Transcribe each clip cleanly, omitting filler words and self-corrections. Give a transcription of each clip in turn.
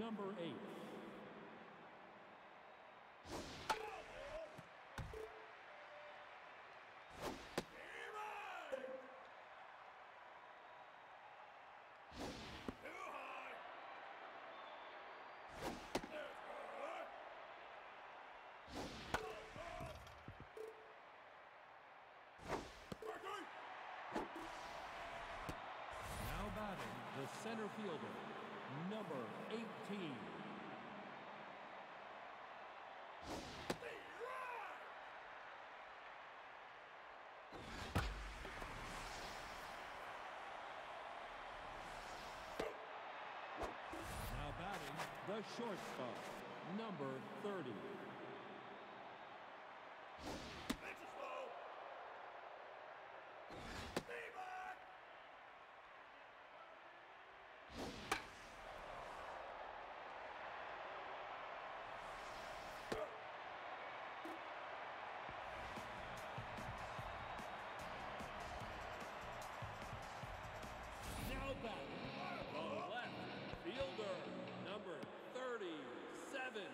number 8. Now batting, the center fielder, number 18. Now batting, the shortstop, number 30. Now batting, the left fielder, number 37.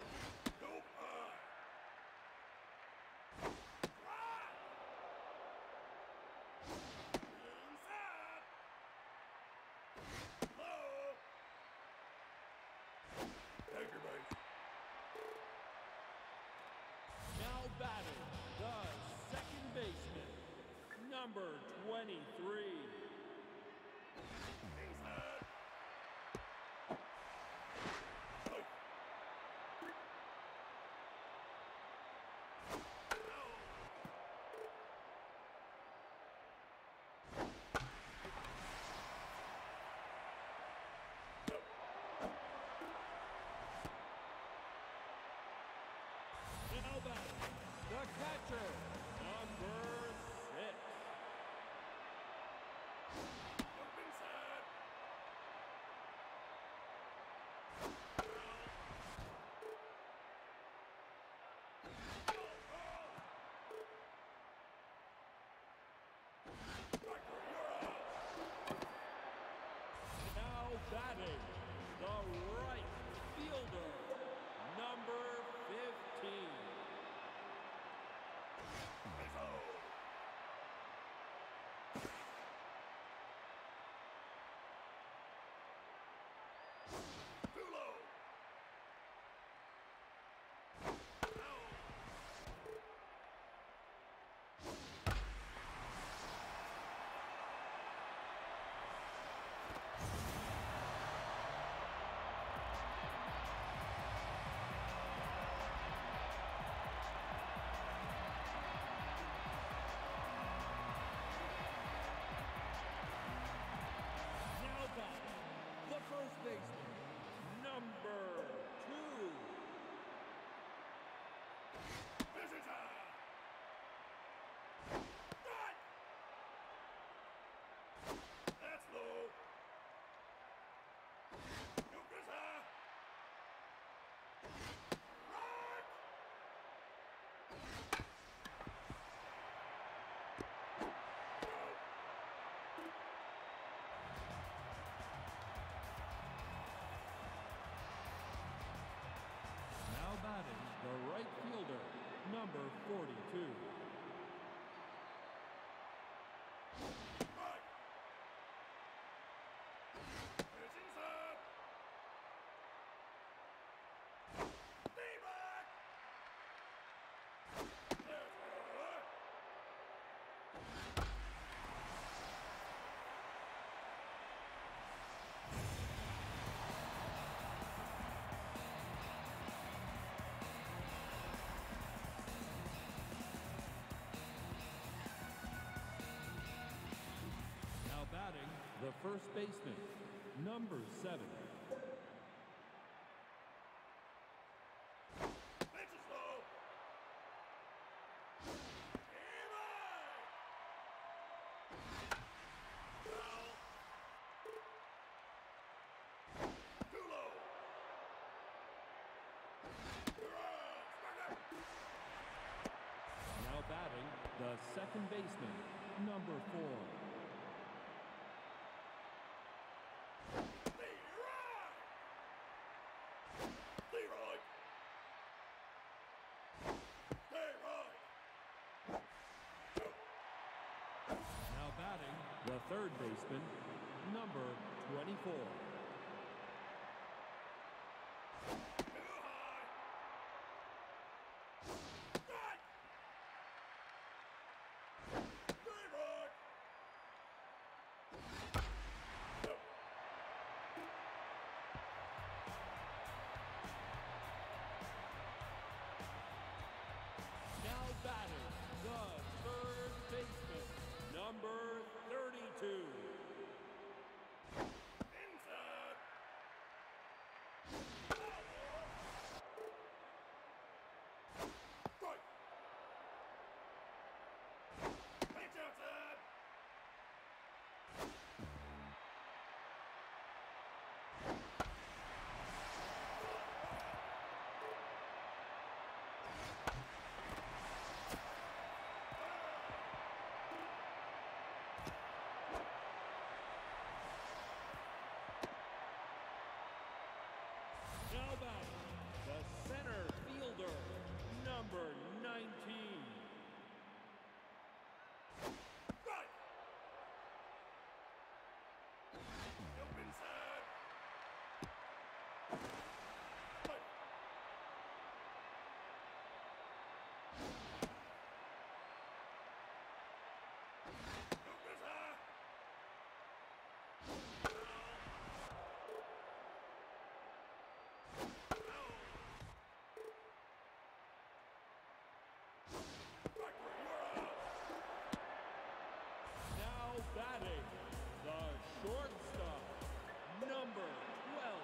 Now batting, the second baseman, number 23. Now batting, the catcher, number 6. Now batting, the right fielder, number 15. The first baseman, number 2. That's low. Now batting, the right fielder, number 42. Now batting, the first baseman, number 7. Now batting, the second baseman, number 4. the third baseman, number 24. Now batting, the third baseman, number 32. Now batting, the center fielder, number 19. Now batting, the shortstop, number 12.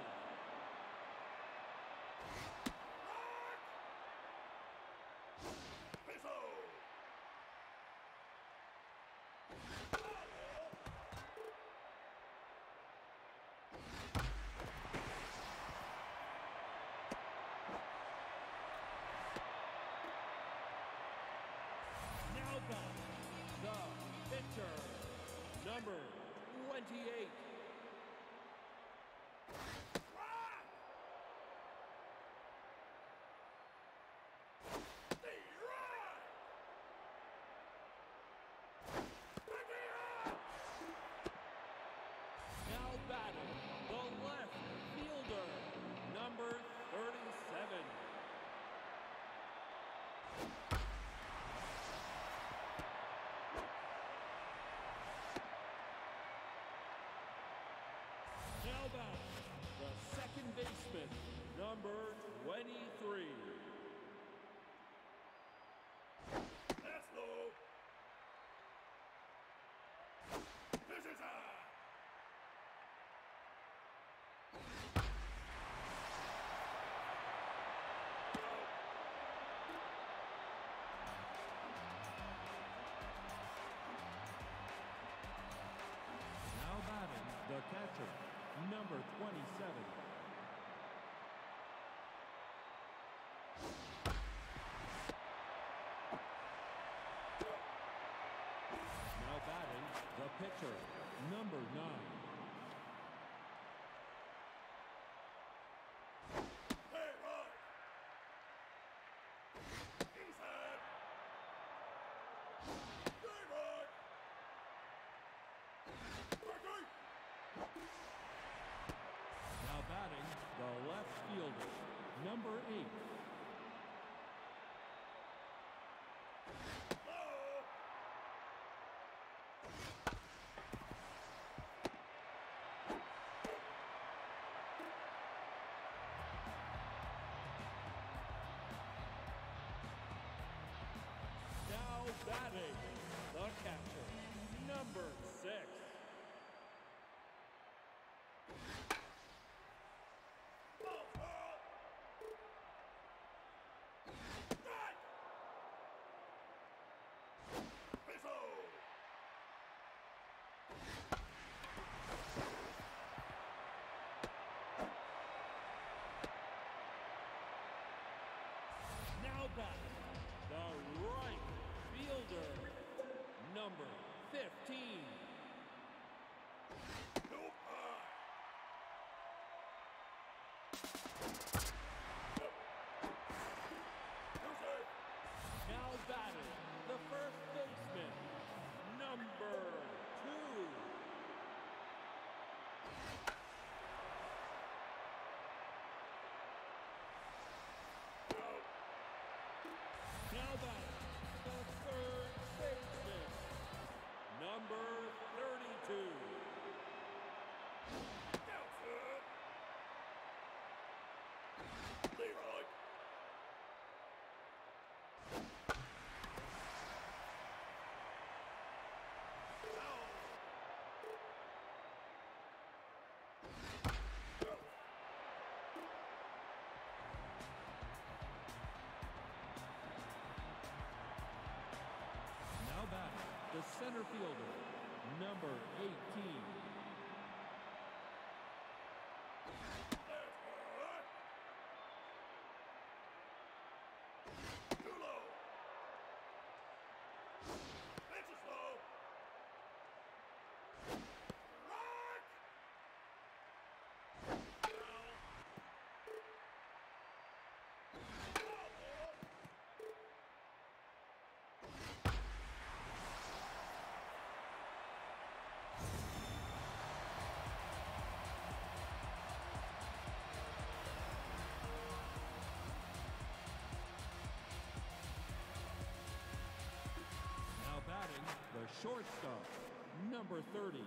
Now batting, the pitcher, number 28. Now batting, the left fielder, number 37. Now batting, the second baseman, number 23. Now batting, the catcher, number 27. Now batting, the pitcher, number 9. Now batting, the left fielder, number 8. Now batting, the catcher, number 6. Now batting, the right fielder, number 15. Now batting, the first baseman, number 2. batting, the third baseman, number 32. Outfield. Leroy. Now batting, the center fielder, number 18. Too low. Pitches low. Rock. Now batting, the shortstop, number 30.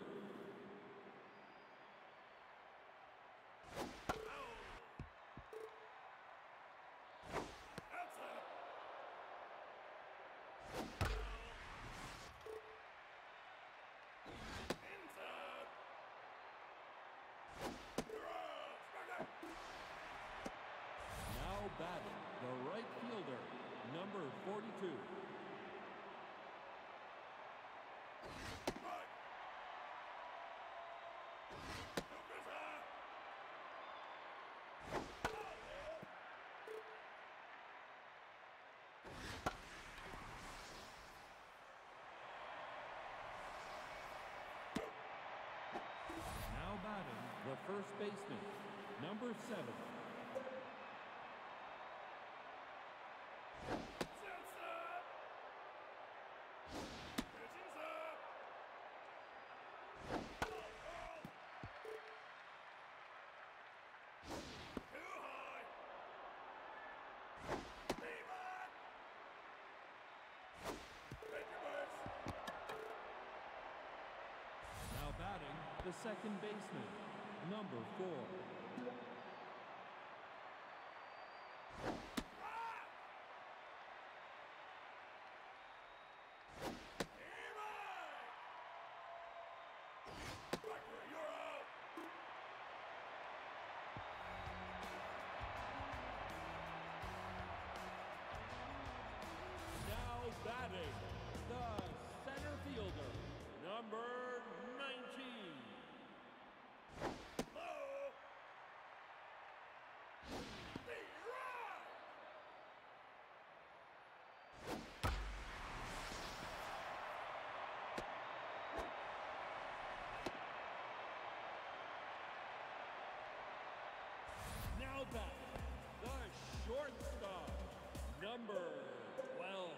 Outside. Inside. Garage. Now batting, the right fielder, number 42. Right. Jumper's high. Now batting, the first baseman, number 7. Sets up. Pitching's up. Too high. Levi. Take your base. Now batting, the second baseman, number 4. Now batting, the center fielder, number 19. Now batting, the shortstop, number 12.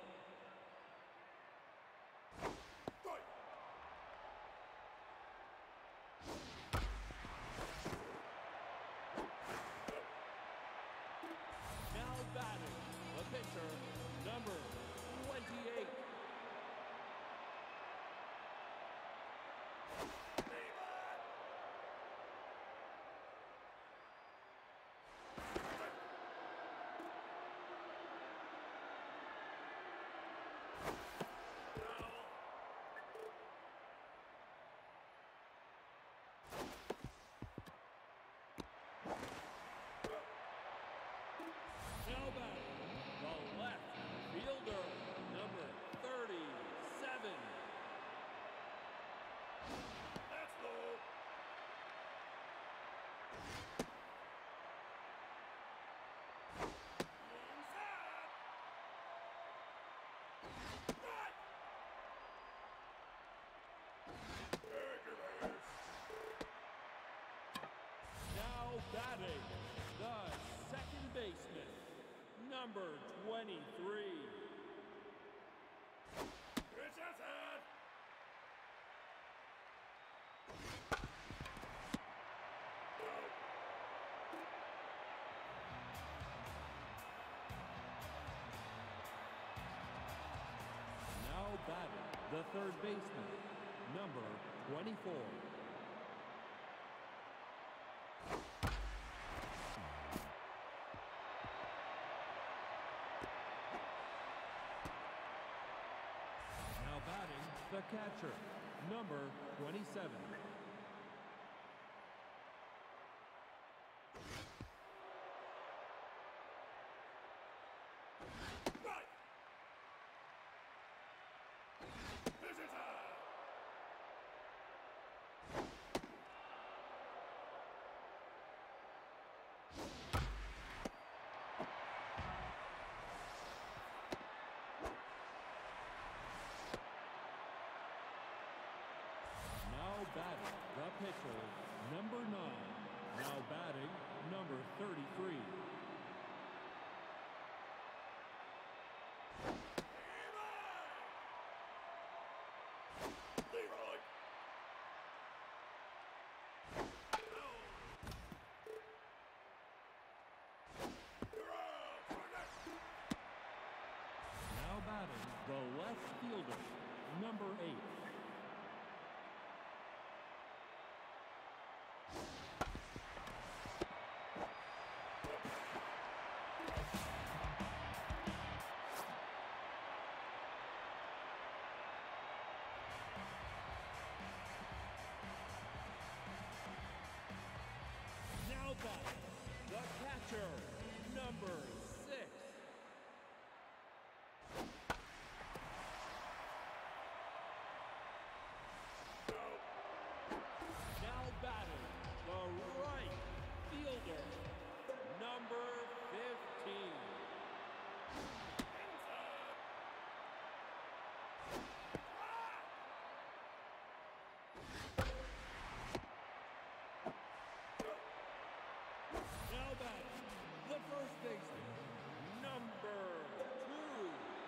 Now batting, the pitcher, number 28. Now batting, the left fielder, number 37. That's low. Inside. Right. Take your base. Now batting, the second baseman, number 23. Pitch outside. the third baseman, number 24. Now batting, the catcher, number 27. Right. Visitor. Now batting, the pitcher, number 9. Now batting, number 33. Leroy. Now batting, the left fielder, number 8. Now batting, the catcher, number 6. Now batting, the right fielder, number 15. Now batting, the first baseman, number 2.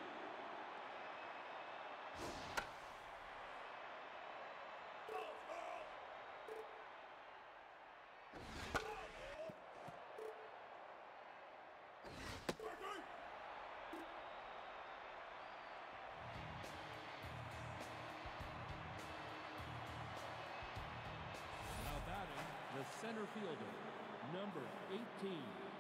Now batting, the center fielder, number 18.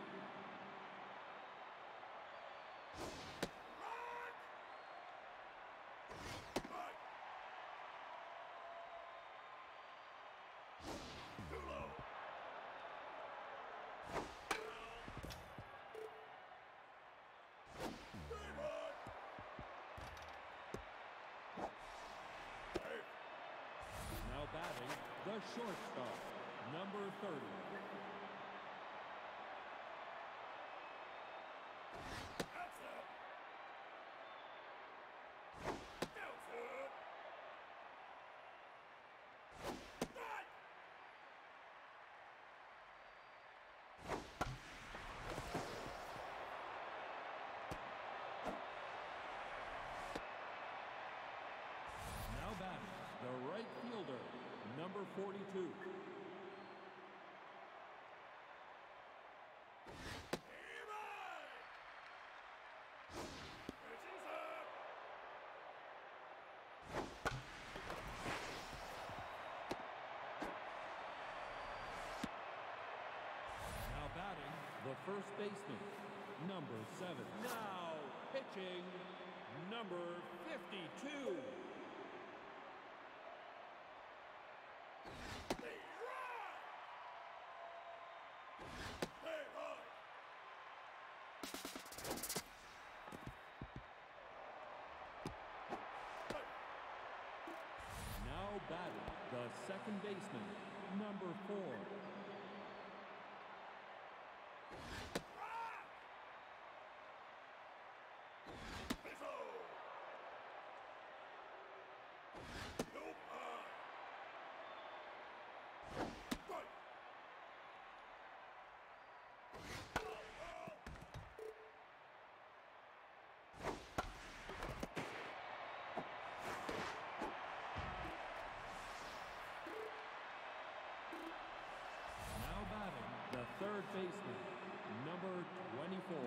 Now batting, the shortstop, number 30. Now batting, the right fielder, number 42. Now batting, the first baseman, number 7. Now pitching, number 52. Now batting, the second baseman, number 4. Third baseman, number 24.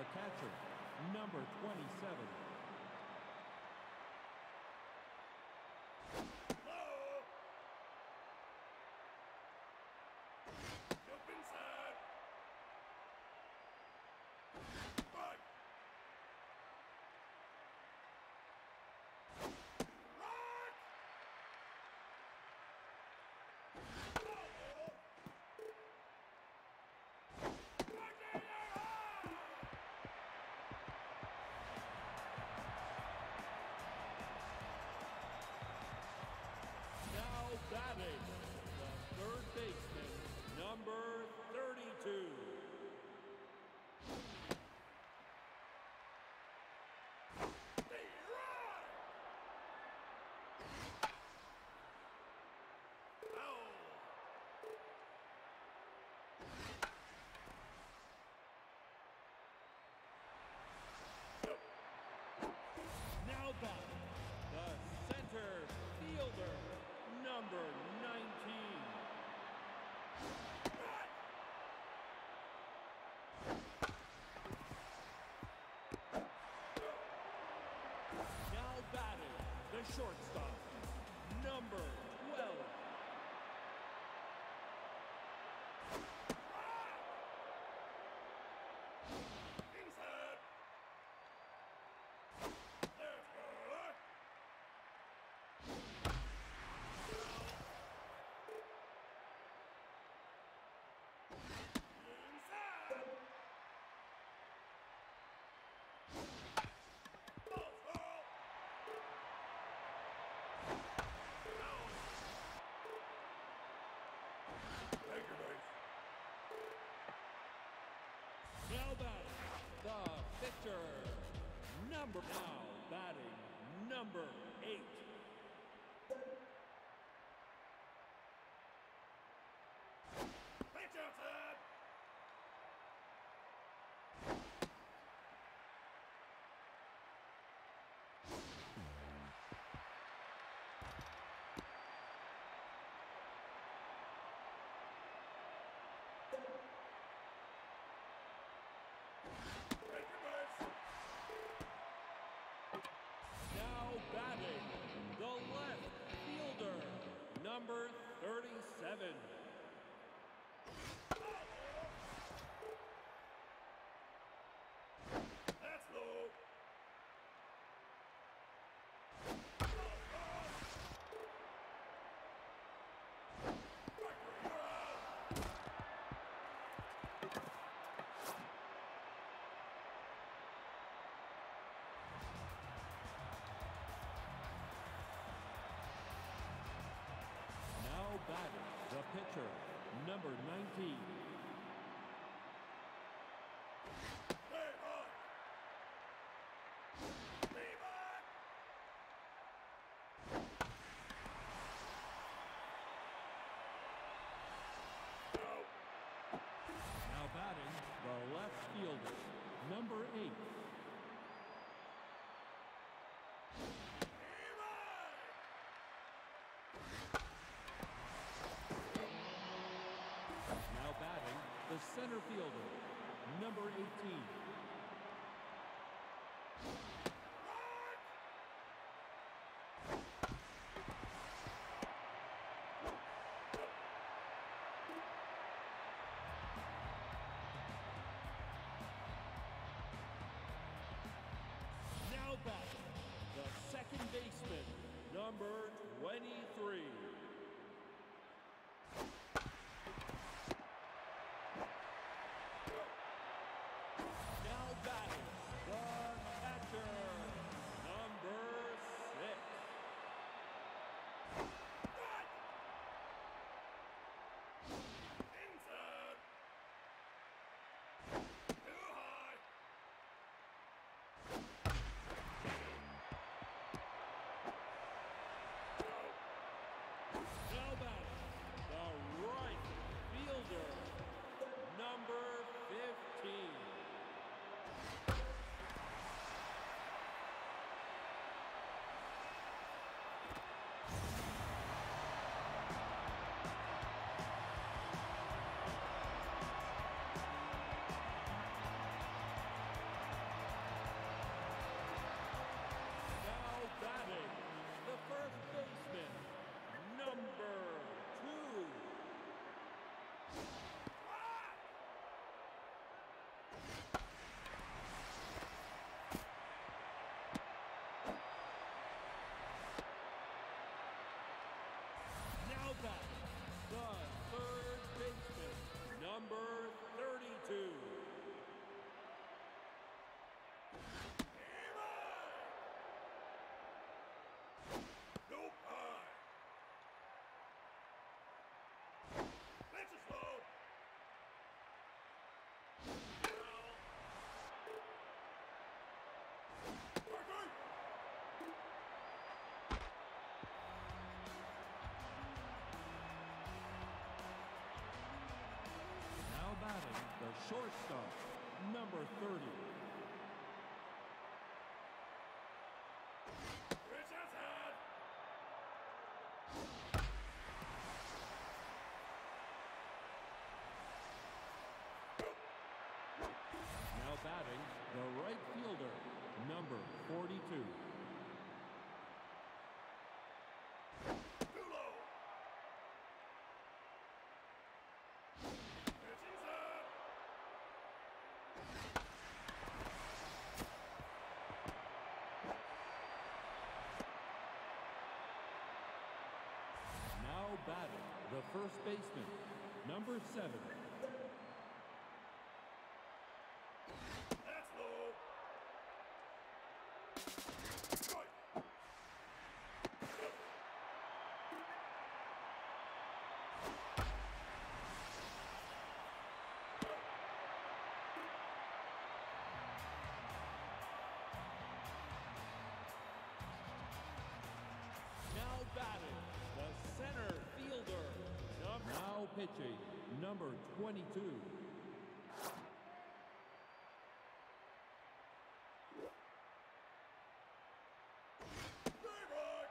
the catcher, number 27. Low. Jump inside. Right. Rock. Now batting, the third baseman, number 32. Now batting, the center fielder, number 19. Now batting, the shortstop, number 12. Inside. Left hook. Inside. Ball foul. Take your base. Now batting, the pitcher, now batting, number 8. Pitch outside. Take your base. Now batting, the left fielder, number 37. That's low. Now batting, the pitcher, number 19. Stay high. Stay back. Out. Now batting, the left fielder, number 8. Now batting, the center fielder, number 18. Now batting, the second baseman, number 23. Now batting, the catcher, number 6. Inside. Too high. Out. that, the third baseman, number 32. Nope. High. Pitch is low. Strike. Now batting, the shortstop, number 30. Pitch is hit. Now batting, the right fielder, number 42. Too low. Pitch is hit. Now batting, the first baseman, number 7. That's low. Strike. Now batting, the center fielder. Now pitching, number 22. Strike.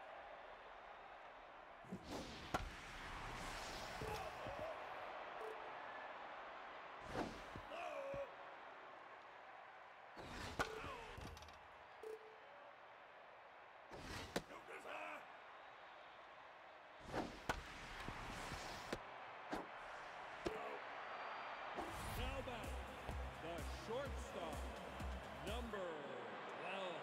Low. Nope is high. Now batting, the shortstop, number 12.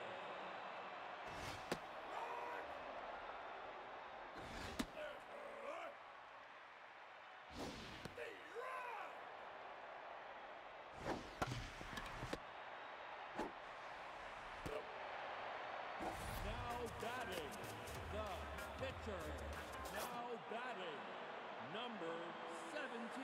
Now batting, the pitcher. Now batting, number 17.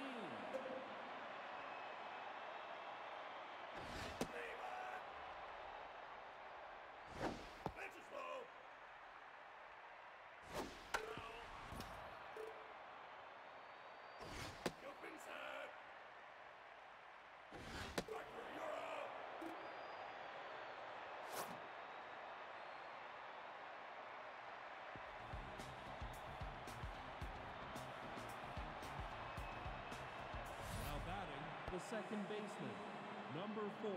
Now batting, the second baseman, number 4.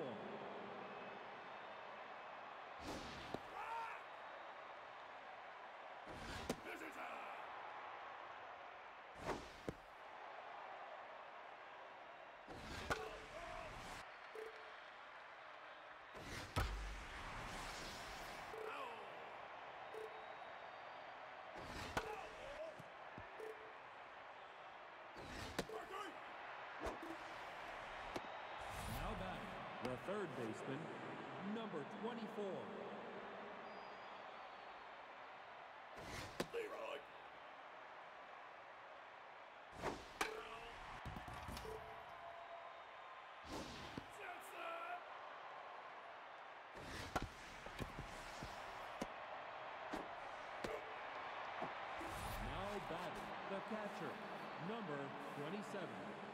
Now batting, the third baseman, number 24. Leroy. Now batting, the catcher, number 27.